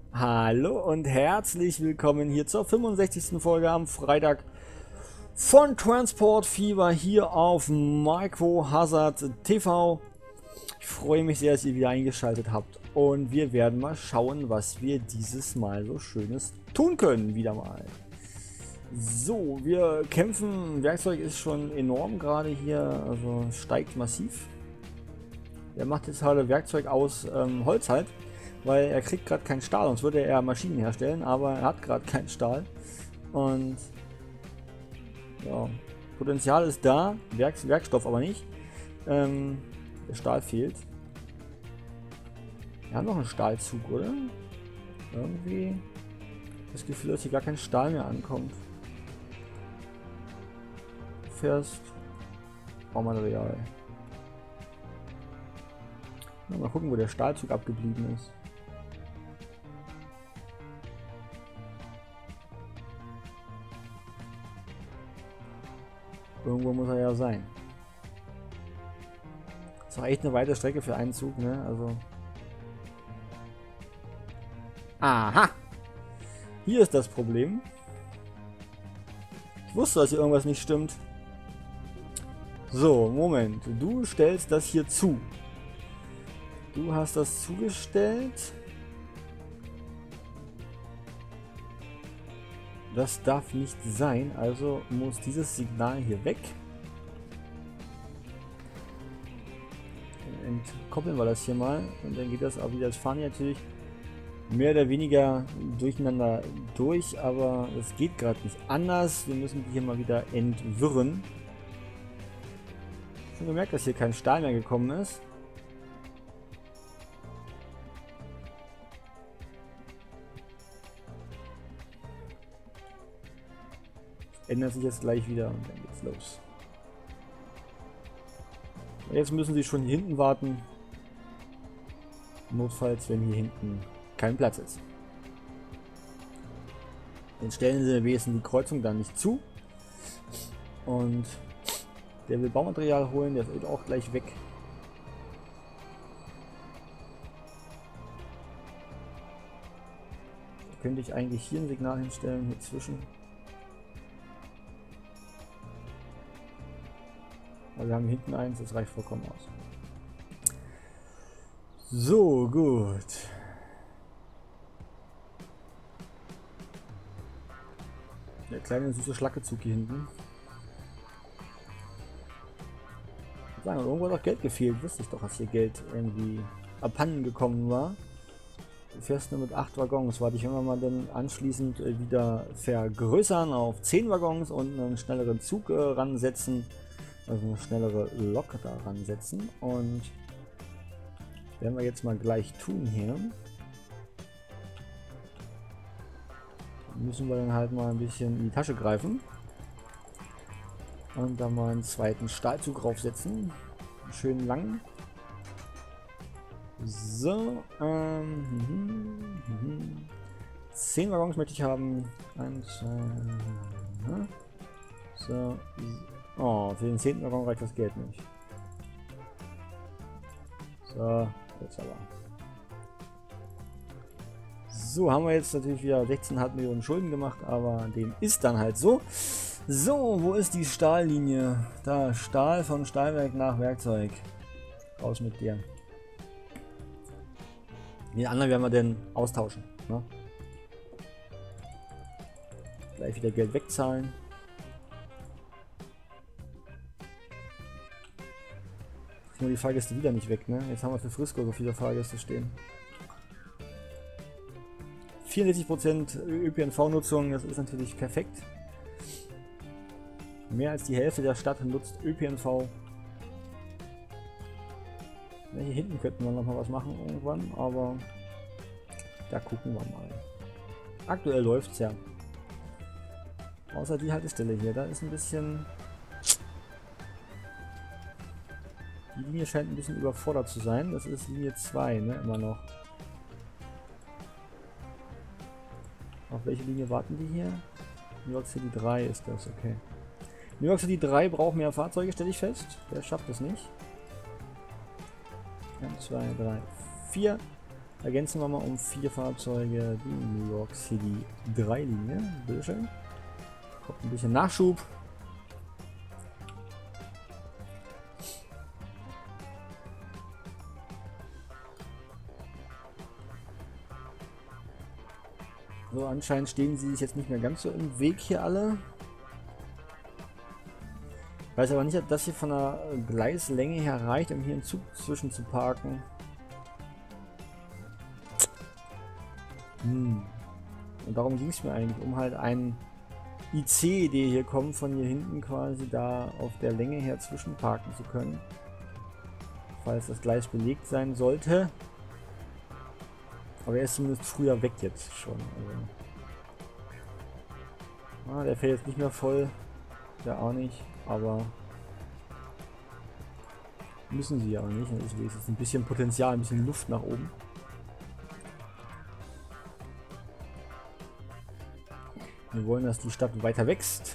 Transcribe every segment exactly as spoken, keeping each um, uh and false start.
Hallo und herzlich willkommen hier zur fünfundsechzigsten Folge am Freitag von Transport Fever hier auf Micro Hazard T V. Ich freue mich sehr, dass ihr wieder eingeschaltet habt und wir werden mal schauen, was wir dieses Mal so Schönes tun können, wieder mal. So, wir kämpfen, Werkzeug ist schon enorm gerade hier, also steigt massiv. Er macht jetzt halt Werkzeug aus ähm, Holz halt. Weil er kriegt gerade keinen Stahl, sonst würde er Maschinen herstellen, aber er hat gerade keinen Stahl. Und ja, Potenzial ist da, Werk Werkstoff aber nicht. Ähm, der Stahl fehlt. Wir haben noch einen Stahlzug, oder? Irgendwie das Gefühl, dass hier gar kein Stahl mehr ankommt. Du fährst Baumaterial. Ja, mal gucken, wo der Stahlzug abgeblieben ist. Irgendwo muss er ja sein. Ist doch echt eine weite Strecke für einen Zug, ne? Also. Aha! Hier ist das Problem. Ich wusste, dass hier irgendwas nicht stimmt. So, Moment. Du stellst das hier zu. Du hast das zugestellt. Das darf nicht sein, also muss dieses Signal hier weg. Dann entkoppeln wir das hier mal und dann geht das auch wieder. Das fahren hier natürlich mehr oder weniger durcheinander durch, aber es geht gerade nicht anders. Wir müssen die hier mal wieder entwirren. Schon gemerkt, dass hier kein Stahl mehr gekommen ist. Ändert sich jetzt gleich wieder und dann geht's los. Jetzt müssen sie schon hier hinten warten. Notfalls, wenn hier hinten kein Platz ist. Dann stellen sie am besten die Kreuzung dann nicht zu. Und der will Baumaterial holen, der ist auch gleich weg. Da könnte ich eigentlich hier ein Signal hinstellen, hier zwischen. Wir haben hinten eins, das reicht vollkommen aus. So, gut. Der kleine süße Schlackezug hier hinten. Ich sagen, irgendwo hat auch Geld gefehlt. Wusste ich doch, dass hier Geld irgendwie abhanden gekommen war. Du fährst nur mit acht Waggons. Warte, ich will mal dann anschließend wieder vergrößern auf zehn Waggons und einen schnelleren Zug äh, ransetzen. Also eine schnellere Lok daran setzen und werden wir jetzt mal gleich tun hier. Dann müssen wir dann halt mal ein bisschen in die Tasche greifen und dann mal einen zweiten Stahlzug raufsetzen, schön lang. So, ähm, zehn Waggons möchte ich haben. Eins, zwei, so. Oh, für den zehnten Waggon reicht das Geld nicht. So, jetzt aber. So, haben wir jetzt natürlich wieder sechzehn Komma fünf Millionen Schulden gemacht, aber dem ist dann halt so. So, wo ist die Stahllinie? Da, Stahl von Stahlwerk nach Werkzeug. Raus mit dir. Den anderen werden wir denn austauschen. Ne? Gleich wieder Geld wegzahlen. Nur die Fahrgäste wieder nicht weg, ne? Jetzt haben wir für Frisco so viele Fahrgäste stehen. vierundsiebzig Prozent Ö P N V-Nutzung, das ist natürlich perfekt. Mehr als die Hälfte der Stadt nutzt Ö P N V. Ja, hier hinten könnten wir noch mal was machen irgendwann, aber da gucken wir mal. Aktuell läuft es ja. Außer die Haltestelle hier, da ist ein bisschen... Die Linie scheint ein bisschen überfordert zu sein. Das ist Linie zwei, ne? Immer noch. Auf welche Linie warten die hier? New York City drei ist das, okay. New York City drei braucht mehr Fahrzeuge, stelle ich fest. Der schafft es nicht. eins, zwei, drei, vier. ergänzen wir mal um vier Fahrzeuge die New York City drei Linie. Bitteschön. Kommt ein bisschen Nachschub. So, anscheinend stehen sie sich jetzt nicht mehr ganz so im Weg hier alle. Ich weiß aber nicht, ob das hier von der Gleislänge her reicht, um hier einen Zug zwischen zu parken. Hm. Und darum ging es mir eigentlich, um halt einen I C, der hier kommt, von hier hinten quasi da auf der Länge her zwischenparken zu können. Falls das Gleis belegt sein sollte. Aber er ist zumindest früher weg jetzt schon. Also. Ah, der fällt jetzt nicht mehr voll. Der auch nicht. Aber müssen sie ja auch nicht. Deswegen ist jetzt ein bisschen Potenzial, ein bisschen Luft nach oben. Wir wollen, dass die Stadt weiter wächst.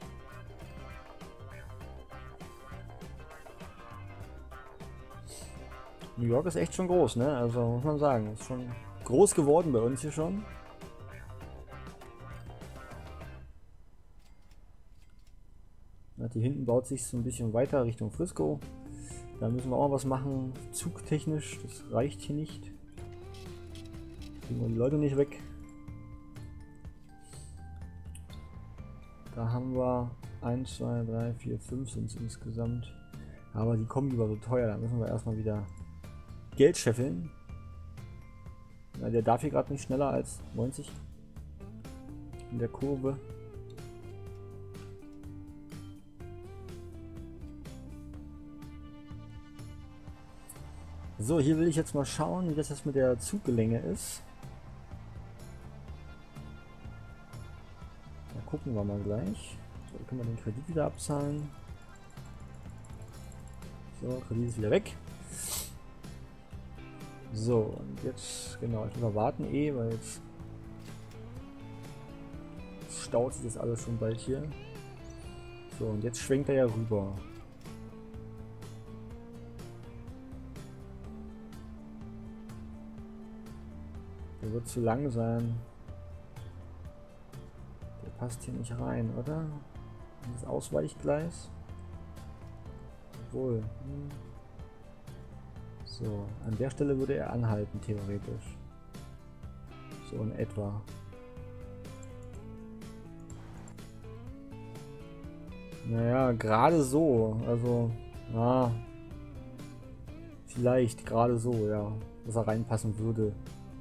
New York ist echt schon groß, ne? Also muss man sagen, ist schon groß geworden bei uns hier schon. Hier hinten baut sich so ein bisschen weiter Richtung Frisco. Da müssen wir auch was machen, zugtechnisch. Das reicht hier nicht. Kriegen wir die Leute nicht weg. Da haben wir eins, zwei, drei, vier, fünf sind es insgesamt. Aber die Kombi war so teuer, da müssen wir erstmal wieder Geld scheffeln. Ja, der darf hier gerade nicht schneller als neunzig in der Kurve. So, hier will ich jetzt mal schauen, wie das jetzt mit der Zuglänge ist. Da gucken wir mal gleich. So, können wir den Kredit wieder abzahlen. So, Kredit ist wieder weg. So, und jetzt, genau, ich muss mal warten eh, weil jetzt staut sich das alles schon bald hier. So, und jetzt schwenkt er ja rüber. Der wird zu lang sein. Der passt hier nicht rein, oder? Das Ausweichgleis. Obwohl. Hm. So, an der Stelle würde er anhalten, theoretisch. So in etwa. Naja, gerade so. Also, na. Vielleicht gerade so, ja. Dass er reinpassen würde.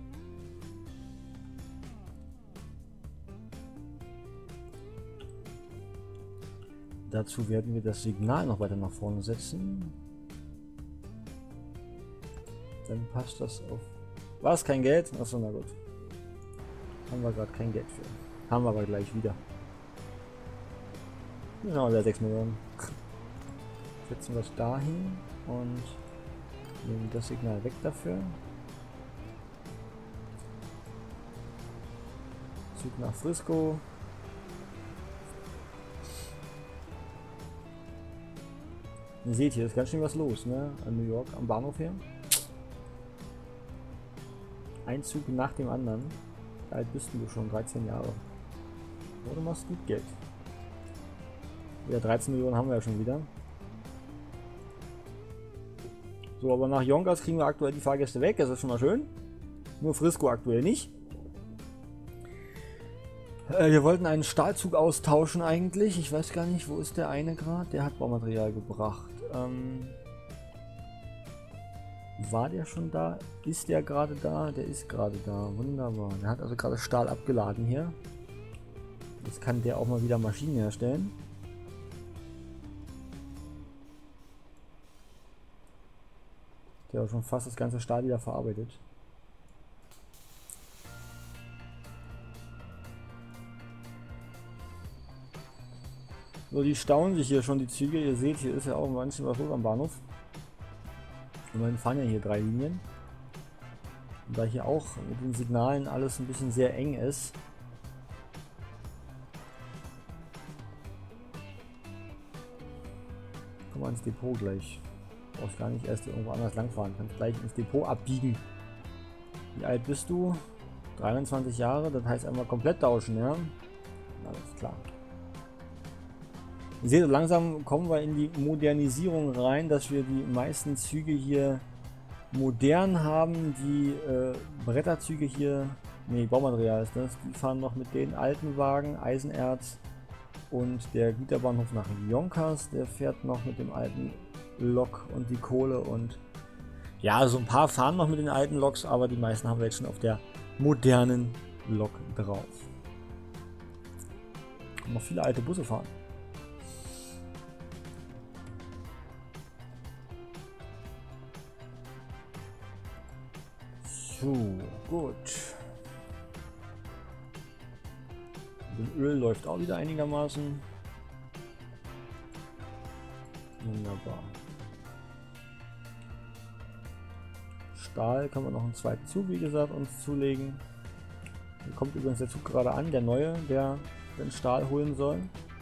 Dazu werden wir das Signal noch weiter nach vorne setzen. Dann passt das auf. War es kein Geld? Achso, na gut. Haben wir gerade kein Geld für. Haben wir aber gleich wieder. Genau, der sechs Millionen. Setzen wir es dahin und nehmen das Signal weg dafür. Zug nach Frisco. Ihr seht hier, ist ganz schön was los, ne? An New York, am Bahnhof hier. Ein Zug nach dem anderen. Wie alt bist du schon? dreizehn Jahre. Oh, du machst gut Geld. Ja, dreizehn Millionen haben wir ja schon wieder. So, aber nach Yonkers kriegen wir aktuell die Fahrgäste weg. Das ist schon mal schön. Nur Frisco aktuell nicht. Äh, wir wollten einen Stahlzug austauschen eigentlich. Ich weiß gar nicht, wo ist der eine gerade? Der hat Baumaterial gebracht. Ähm, war der schon da? Ist der gerade da? Der ist gerade da. Wunderbar. Der hat also gerade Stahl abgeladen hier. Jetzt kann der auch mal wieder Maschinen herstellen. Der hat schon fast das ganze Stahl wieder verarbeitet. So, die stauen sich hier schon, die Züge. Ihr seht, hier ist ja auch manchmal was los am Bahnhof. Immerhin fahren ja hier drei Linien. Und da hier auch mit den Signalen alles ein bisschen sehr eng ist. Komm mal ins Depot gleich. Du brauchst gar nicht erst irgendwo anders langfahren. Kannst gleich ins Depot abbiegen. Wie alt bist du? dreiundzwanzig Jahre, das heißt einmal komplett tauschen, ja? Alles klar. Ihr seht, langsam kommen wir in die Modernisierung rein, dass wir die meisten Züge hier modern haben. Die äh, Bretterzüge hier, nee, Baumaterial ist das, die fahren noch mit den alten Wagen, Eisenerz, und der Güterbahnhof nach Yonkers, der fährt noch mit dem alten Lok und die Kohle, und ja, so ein paar fahren noch mit den alten Loks, aber die meisten haben wir jetzt schon auf der modernen Lok drauf. Und noch viele alte Busse fahren. So, gut. Das Öl läuft auch wieder einigermaßen. Wunderbar. Stahl kann man noch einen zweiten Zug, wie gesagt, uns zulegen. Hier kommt übrigens der Zug gerade an, der neue, der den Stahl holen soll.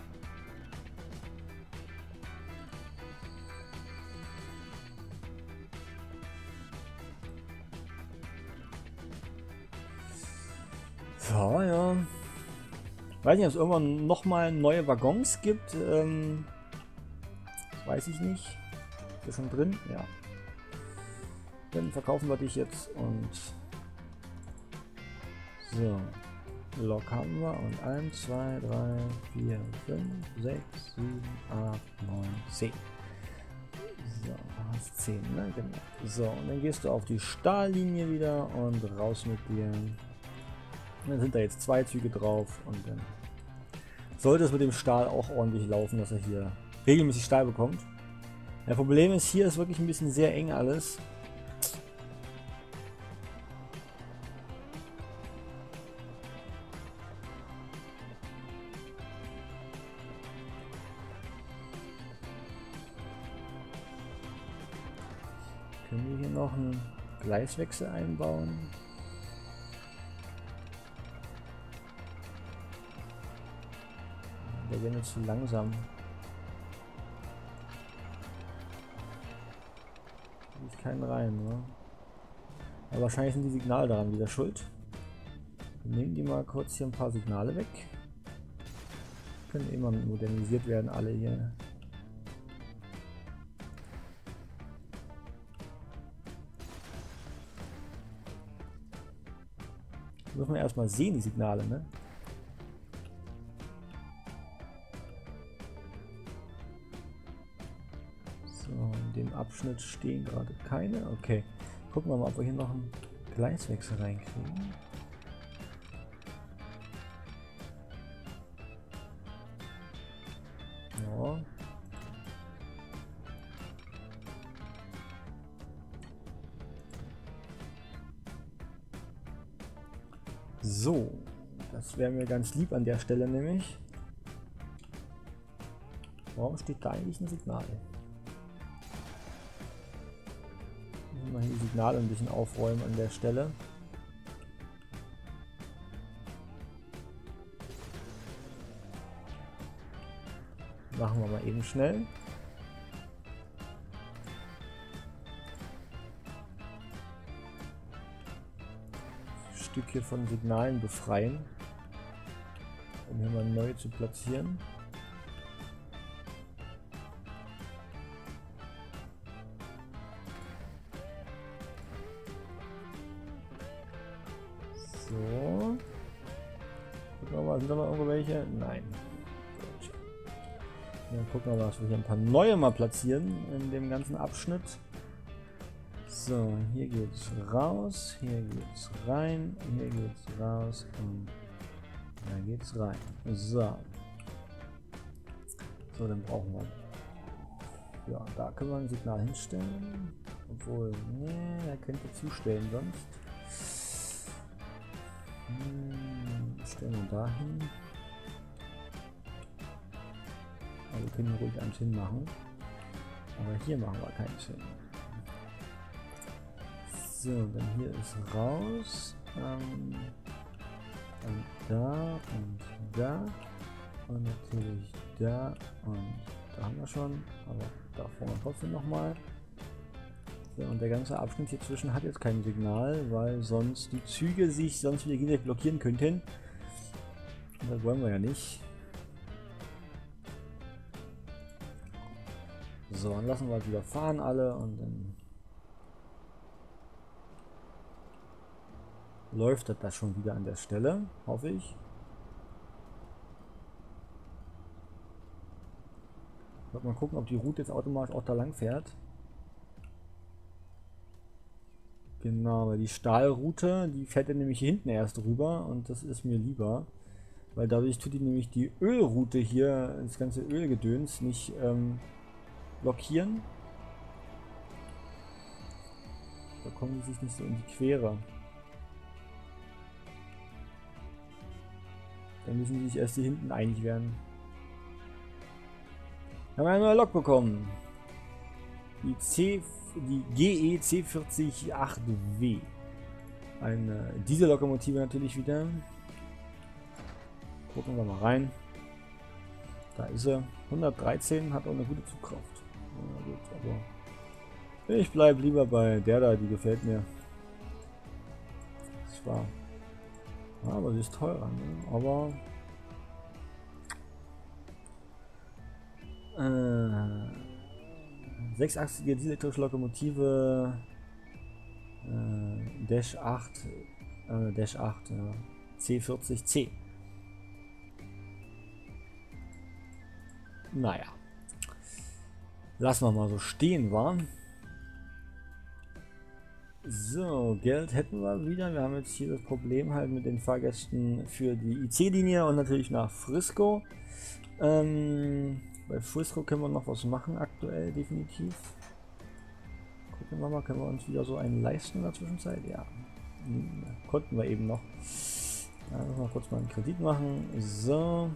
Ja, ja. Weiß nicht, ob es irgendwann nochmal neue Waggons gibt. Ähm, weiß ich nicht. Ist der schon drin? Ja. Dann verkaufen wir dich jetzt und so. Lok haben wir und eins, zwei, drei, vier, fünf, sechs, sieben, acht, neun, zehn. So, du hast zehn, ne? Genau. So, und dann gehst du auf die Stahllinie wieder und raus mit dir. Dann sind da jetzt zwei Züge drauf und dann sollte es mit dem Stahl auch ordentlich laufen, dass er hier regelmäßig Stahl bekommt. Das Problem ist, hier ist wirklich ein bisschen sehr eng alles. Können wir hier noch einen Gleiswechsel einbauen? Der wäre mir zu langsam. Da ist keinen rein, ne? Aber wahrscheinlich sind die Signale daran wieder schuld. Wir nehmen die mal kurz hier ein paar Signale weg. Können immer modernisiert werden, alle hier. Müssen wir erstmal sehen, die Signale, ne? So, in dem Abschnitt stehen gerade keine. Okay. Gucken wir mal, ob wir hier noch einen Gleiswechsel reinkriegen. Ja. So, das wäre mir ganz lieb an der Stelle nämlich. Warum steht da eigentlich ein Signal? Müssen wir hier die Signale ein bisschen aufräumen an der Stelle. Machen wir mal eben schnell. Stück hier von Signalen befreien, um hier mal neu zu platzieren. So. Gucken wir mal, sind da noch irgendwelche? Nein. Gut. Dann gucken wir mal, dass wir hier ein paar neue mal platzieren in dem ganzen Abschnitt. So, hier geht's raus, hier geht's rein, hier geht's raus und da geht's rein. So. So, dann brauchen wir. Ja, da können wir ein Signal hinstellen. Obwohl, nee, er könnte zustellen sonst. Hm, stellen wir da hin. Also wir können ruhig eins hinmachen. Aber hier machen wir keinen hin. So, dann hier ist raus, ähm, und da und da und natürlich da und da haben wir schon, aber da vorne trotzdem nochmal. Und der ganze Abschnitt hier zwischen hat jetzt kein Signal, weil sonst die Züge sich sonst wieder direkt blockieren könnten. Und das wollen wir ja nicht. So, dann lassen wir halt wieder fahren alle und dann läuft das schon wieder an der Stelle, hoffe ich. Mal gucken, ob die Route jetzt automatisch auch da lang fährt. Genau, weil die Stahlroute, die fährt ja nämlich hier hinten erst rüber und das ist mir lieber. Weil dadurch tut die nämlich die Ölroute hier, das ganze Ölgedöns, nicht ähm, blockieren. Da kommen die sich nicht so in die Quere. Dann müssen die sich erst hier hinten einig werden. Wir haben eine neue Lok bekommen. Die, C, die G E C vierzig acht W. Eine Diesellokomotive natürlich wieder. Gucken wir mal rein. Da ist er. hundertdreizehn, hat auch eine gute Zugkraft. Ja, gut, aber ich bleibe lieber bei der da, die gefällt mir. Das war. Ja, aber sie ist teurer, ne? Aber äh, sechsachsige dieselelektrische Lokomotive äh, Dash acht äh, Dash acht ja. C vierzig C. Naja, lassen wir mal so stehen, war. So, Geld hätten wir wieder. Wir haben jetzt hier das Problem halt mit den Fahrgästen für die I C-Linie und natürlich nach Frisco. Ähm, bei Frisco können wir noch was machen aktuell, definitiv. Gucken wir mal, können wir uns wieder so einen leisten in der Zwischenzeit? Ja, konnten wir eben noch. Ja, müssen wir kurz mal einen Kredit machen. So.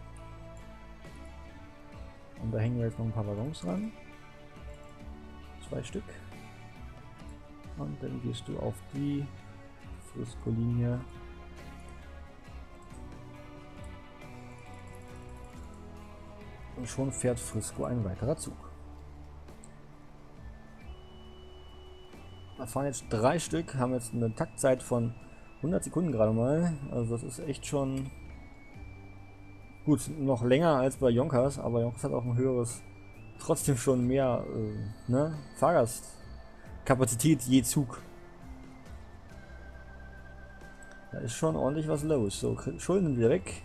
Und da hängen wir jetzt noch ein paar Waggons ran. Zwei Stück. Und dann gehst du auf die Frisco-Linie. Und schon fährt Frisco ein weiterer Zug. Wir fahren jetzt drei Stück, haben jetzt eine Taktzeit von hundert Sekunden gerade mal. Also das ist echt schon gut, noch länger als bei Yonkers, aber Yonkers hat auch ein höheres, trotzdem schon mehr äh, ne? Fahrgastkapazität je Zug. Da ist schon ordentlich was los. So, Schulden sind wieder weg.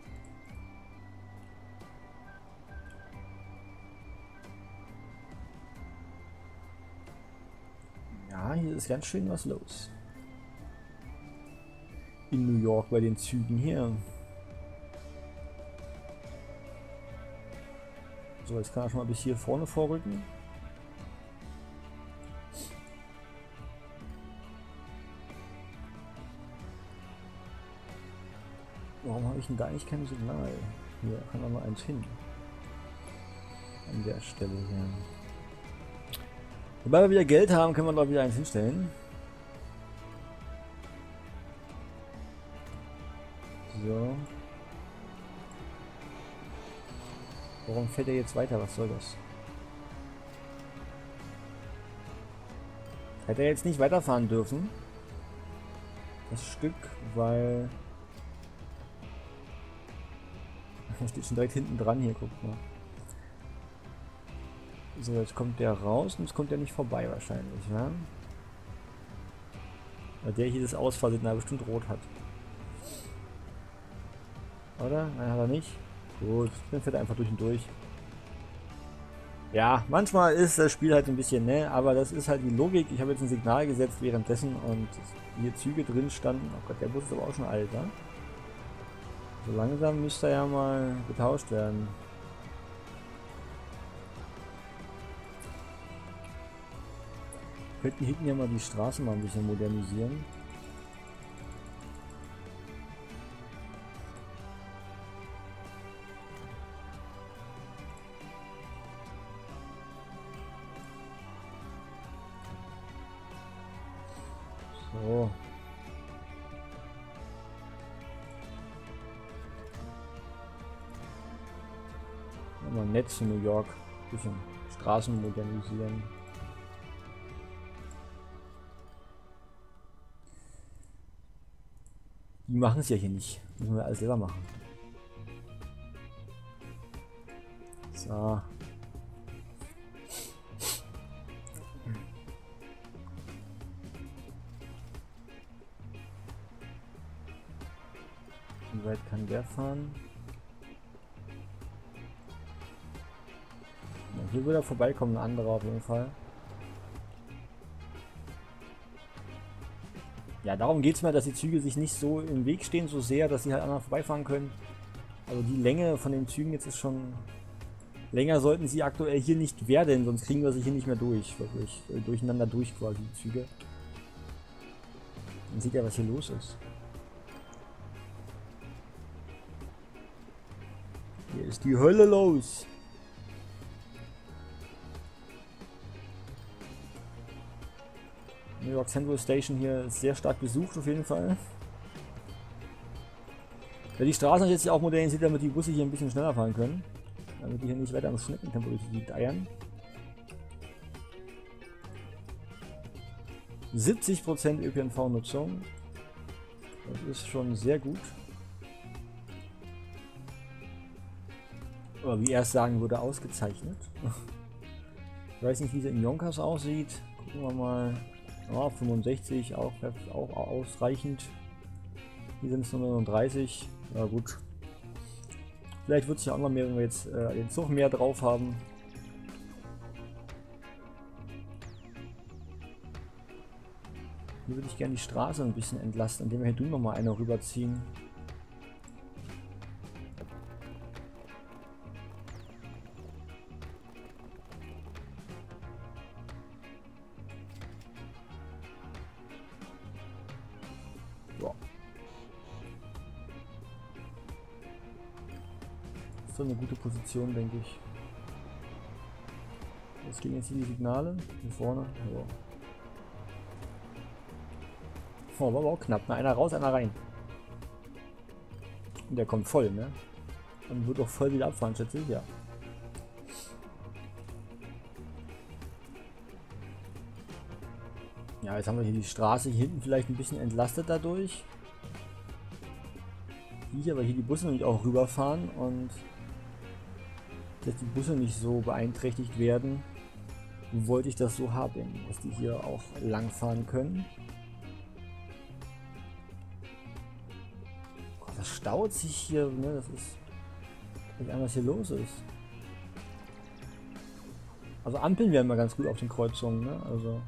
Ja, hier ist ganz schön was los. In New York bei den Zügen hier. So, jetzt kann er schon mal bis hier vorne vorrücken. Warum habe ich denn da eigentlich kein Signal? Hier kann er mal eins hin. An der Stelle hier. Sobald wir wieder Geld haben, können wir doch wieder eins hinstellen. So. Warum fährt er jetzt weiter? Was soll das? Hätte er jetzt nicht weiterfahren dürfen. Das Stück, weil... Er steht schon direkt hinten dran hier, guckt mal. So, jetzt kommt der raus und jetzt kommt der nicht vorbei wahrscheinlich, ja? Weil der hier das Ausfahrsignal bestimmt rot hat. Oder? Nein, hat er nicht. Gut, dann fährt er einfach durch und durch. Ja, manchmal ist das Spiel halt ein bisschen, ne, aber das ist halt die Logik. Ich habe jetzt ein Signal gesetzt währenddessen und hier Züge drin standen. Oh Gott, der Bus ist aber auch schon alt, ja? So langsam müsste er ja mal getauscht werden. Wir könnten hinten ja mal die Straße mal ein bisschen modernisieren. So. Mal Netz in New York. Ein bisschen Straßen modernisieren. Die machen es ja hier nicht. Müssen wir alles selber machen. So. Wie weit kann der fahren? Ja, hier würde er vorbeikommen, ein anderer auf jeden Fall. Ja, darum geht es mir, dass die Züge sich nicht so im Weg stehen, so sehr, dass sie halt anderen vorbeifahren können. Also die Länge von den Zügen jetzt ist schon... Länger sollten sie aktuell hier nicht werden, sonst kriegen wir sie hier nicht mehr durch. Wirklich äh, durcheinander durch quasi, die Züge. Man sieht ja, was hier los ist. Hier ist die Hölle los. New York Central Station hier ist sehr stark besucht auf jeden Fall. Ja, die Straßen sind jetzt ja auch modernisiert, damit die Busse hier ein bisschen schneller fahren können. Damit die hier nicht weiter am Schneckentempo durch die Gegend eiern. siebzig Prozent Ö P N V-Nutzung. Das ist schon sehr gut. Oder wie er es sagen würde, ausgezeichnet. Ich weiß nicht, wie es in Yonkers aussieht. Gucken wir mal. Oh, fünfundsechzig, auch, auch ausreichend. Hier sind es nur neununddreißig. Ja gut. Vielleicht wird es ja auch noch mehr, wenn wir jetzt äh, den Zug mehr drauf haben. Hier würde ich gerne die Straße ein bisschen entlasten, indem wir hier drüben noch mal eine rüberziehen. Ja. Das ist so eine gute Position, denke ich. Jetzt gehen jetzt hier die Signale. Hier vorne. Ja. Oh, war aber auch knapp. Na, einer raus, einer rein. Und der kommt voll, ne? Und wird auch voll wieder abfahren, schätze ich, ja. Ja, jetzt haben wir hier die Straße hier hinten vielleicht ein bisschen entlastet dadurch. Hier aber hier die Busse nämlich auch rüberfahren und dass die Busse nicht so beeinträchtigt werden, wollte ich das so haben, dass die hier auch lang fahren können. Gott, das staut sich hier, ne? Das ist nicht einmal, was hier los ist. Also Ampeln wären mal ganz gut auf den Kreuzungen, ne? Also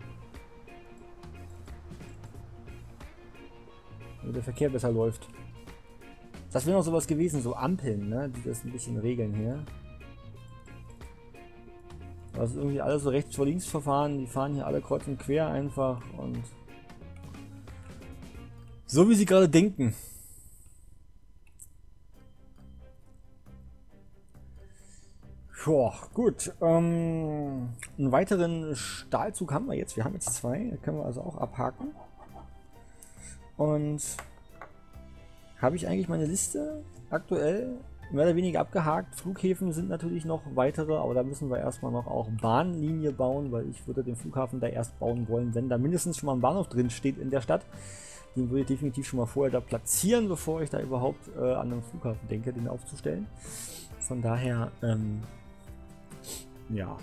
wo der Verkehr besser läuft. Das wäre noch sowas gewesen, so Ampeln, ne? Die das ein bisschen regeln hier. Also irgendwie alles so rechts vor links verfahren, die fahren hier alle kreuz und quer einfach und so wie sie gerade denken. Ja, gut. Ähm, einen weiteren Stahlzug haben wir jetzt. Wir haben jetzt zwei, da können wir also auch abhaken. Und habe ich eigentlich meine Liste aktuell mehr oder weniger abgehakt. Flughäfen sind natürlich noch weitere, aber da müssen wir erstmal noch auch Bahnlinie bauen, weil ich würde den Flughafen da erst bauen wollen, wenn da mindestens schon mal ein Bahnhof drin steht in der Stadt. Den würde ich definitiv schon mal vorher da platzieren, bevor ich da überhaupt äh, an einen Flughafen denke, den aufzustellen. Von daher, ähm, ja.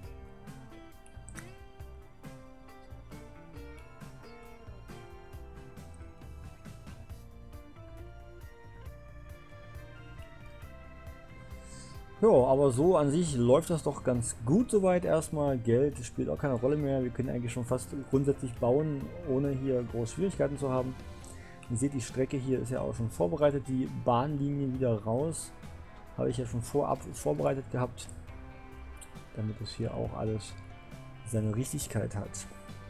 Ja, aber so an sich läuft das doch ganz gut soweit erstmal. Geld spielt auch keine Rolle mehr. Wir können eigentlich schon fast grundsätzlich bauen, ohne hier große Schwierigkeiten zu haben. Ihr seht, die Strecke hier ist ja auch schon vorbereitet. Die Bahnlinie wieder raus. Habe ich ja schon vorab vorbereitet gehabt, damit es hier auch alles seine Richtigkeit hat.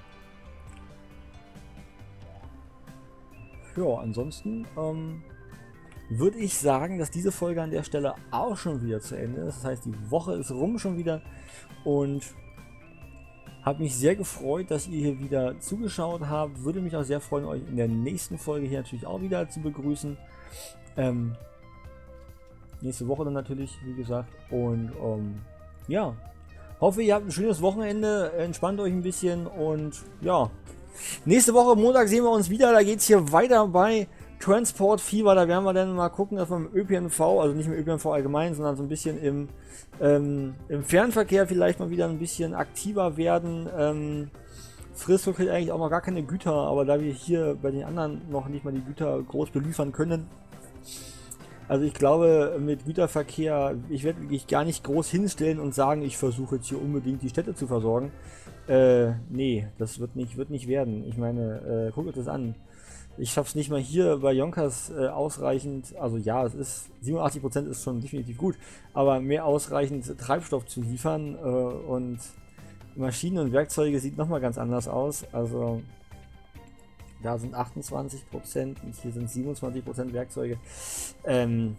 Ja, ansonsten ähm, würde ich sagen, dass diese Folge an der Stelle auch schon wieder zu Ende ist. Das heißt, die Woche ist rum schon wieder und habe mich sehr gefreut, dass ihr hier wieder zugeschaut habt. Würde mich auch sehr freuen, euch in der nächsten Folge hier natürlich auch wieder zu begrüßen. Ähm, nächste Woche dann natürlich, wie gesagt. Und ähm, ja, hoffe, ihr habt ein schönes Wochenende, entspannt euch ein bisschen und ja, nächste Woche Montag sehen wir uns wieder. Da geht es hier weiter bei Transport Fever, da werden wir dann mal gucken, dass wir im Ö P N V, also nicht im Ö P N V allgemein, sondern so ein bisschen im, ähm, im Fernverkehr vielleicht mal wieder ein bisschen aktiver werden. Ähm, Frisco kriegt eigentlich auch noch gar keine Güter, aber da wir hier bei den anderen noch nicht mal die Güter groß beliefern können, also ich glaube, mit Güterverkehr, ich werde mich gar nicht groß hinstellen und sagen, ich versuche jetzt hier unbedingt die Städte zu versorgen. Äh, nee, das wird nicht, wird nicht werden. Ich meine, äh, guckt euch das an. Ich schaffe es nicht mal hier bei Yonkers äh, ausreichend, also ja, es ist, siebenundachtzig Prozent ist schon definitiv gut, aber mehr ausreichend Treibstoff zu liefern äh, und Maschinen und Werkzeuge sieht nochmal ganz anders aus. Also da sind achtundzwanzig Prozent und hier sind siebenundzwanzig Prozent Werkzeuge. Ähm,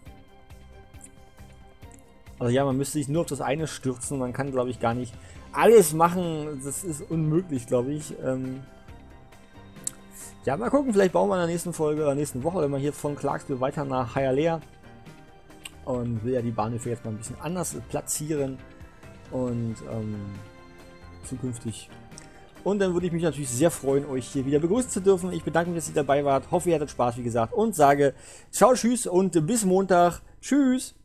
also ja, man müsste sich nur auf das eine stürzen, man kann glaube ich gar nicht alles machen, das ist unmöglich, glaube ich. Ähm, ja, mal gucken, vielleicht bauen wir in der nächsten Folge oder nächsten Woche, wenn wir hier von Clarksville weiter nach Hialeah und will ja die Bahnhöfe jetzt mal ein bisschen anders platzieren und ähm, zukünftig. Und dann würde ich mich natürlich sehr freuen, euch hier wieder begrüßen zu dürfen. Ich bedanke mich, dass ihr dabei wart, hoffe ihr hattet Spaß, wie gesagt, und sage ciao, tschüss und bis Montag. Tschüss!